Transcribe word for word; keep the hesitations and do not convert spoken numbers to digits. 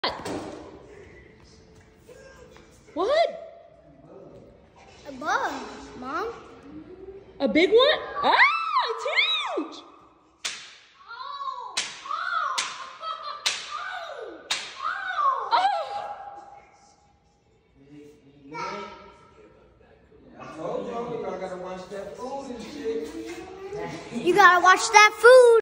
What? A bug, Mom. A big one? Ah, it's huge! Oh, oh, oh, oh. I told you, I gotta watch that food and shit. You gotta watch that food.